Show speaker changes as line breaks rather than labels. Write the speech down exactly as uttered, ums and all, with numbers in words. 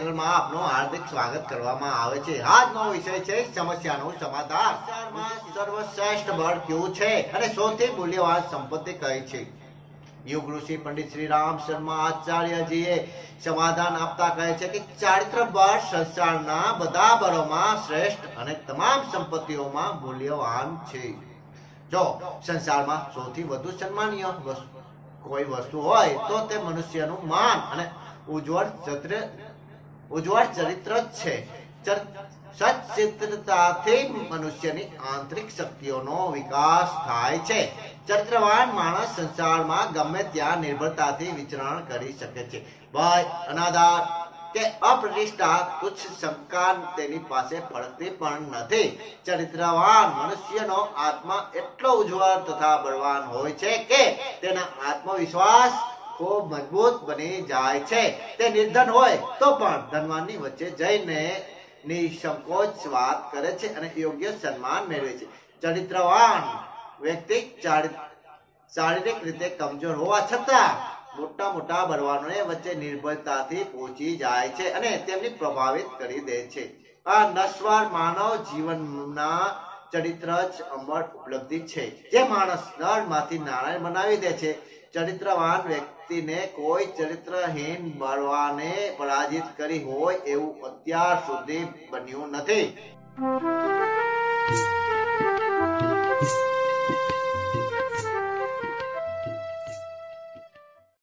ચેનલમાં આપનું હાર્દિક સ્વાગત કરવામાં આવે છે। આજનો વિષય છે સમસ્યાનું સમાધાન। સંસારમાં સર્વશ્રેષ્ઠ બળ કયું છે અને સૌથી મૂલ્યવાન સંપત્તિ કઈ છે? યુગ ઋષિ પંડિત શ્રી રામ શર્મા આચાર્યજીએ સમાધાન આપતા કહે છે કે ચારિત્ર બળ સંસારના બધા બળોમાં શ્રેષ્ઠ અને તમામ સંપત્તિઓમાં મૂલ્યવાન છે। જો સંસારમાં સૌથી વધુ સન્માનીય કોઈ વસ્તુ હોય તો તે મનુષ્યનું માન અને ઉજ્જવળ ચરિત્ર ઉજ્જવળ ચરિત્ર છે। સચ્ચરિત્રતાથી મનુષ્યની આંતરિક શક્તિઓનો વિકાસ થાય છે। ચરિત્રવાન માણસ સંસારમાં ગમે ત્યાં નિર્ભરતાથી વિચરણ કરી શકે છે। ભય, અનાદર કે અપ્રતિષ્ઠા, તુચ્છ શંકા તેની પાસે ફરકતી પણ નથી। ચરિત્રવાન મનુષ્યનો આત્મા એટલો ઉજ્જવળ તથા બળવાન હોય છે કે તેના આત્મવિશ્વાસ ખૂબ મજબૂત બની જાય છે। તે નિર્ધન હોય તો પણ ધનવાનની વચ્ચે જઈને નિસંકોચ વાત કરે છે અને યોગ્ય સન્માન મેળવે છે। ચરિત્રવાન વ્યક્તિ શારીરિક રીતે કમજોર હોવા છતાં મોટા મોટા બળવાનોને વચ્ચે નિર્ભયતાથી પહોંચી જાય છે અને તેમને પ્રભાવિત કરી દે છે। આ નશ્વર માનવ જીવનના ચરિત્ર જ અમર ઉપલબ્ધિ છે જે માણસ નળમાંથી નારાયણ બનાવી દે છે। ચરિત્રવાન વ્યક્તિને કોઈ ચરિત્રહીન બળવાને પરાજિત કરી હોય એવું અત્યાર સુધી બન્યું નથી।